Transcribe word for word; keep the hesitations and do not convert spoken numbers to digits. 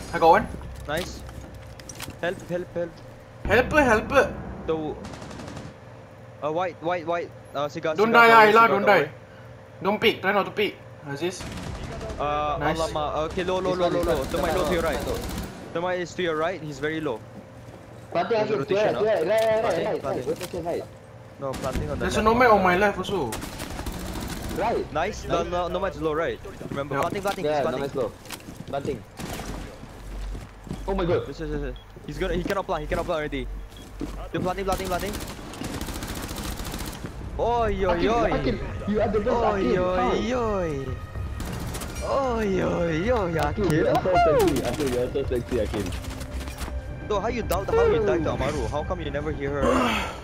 I got one. Nice. Help, help, help. Helper, helper. The uh, white, white, white. Uh, cigar, Don't cigar, die, doorway, Ayla, cigar, don't doorway. die. Don't peek, try not to peek. Aziz. Uh, Nice. Alama. Okay, low, low, This low, one, low, this low. one. Tomai low to your right. Satu. Tomai is to your right. He's very low. Planting There's a again. To rotation, right, to right, right, right, Planting, right, right, planting. right. Rotation right. No, planting on the There's a left. nomad on my left also. Right. Nice. No, no, no much low, right? Remember, Yeah. planting, planting. Yeah, He's no planting. man's low. Planting. Oh my god. Yes, yes, yes, yes. He's gonna. He cannot plant. He cannot plant already. You're planting, planting, planting. Oi, oi, Akil, oi. Akil, you are the best, Oi, Akil. How? oi, oi. Oi, oi, oi, Akil, Akil. you are so sexy. Akil, you are so sexy, Akil. So how you doubt how you died to Amaru? How come you never hear her?